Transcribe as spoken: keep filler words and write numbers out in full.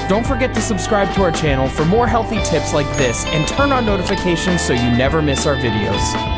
Don't forget to subscribe to our channel for more healthy tips like this and turn on notifications so you never miss our videos.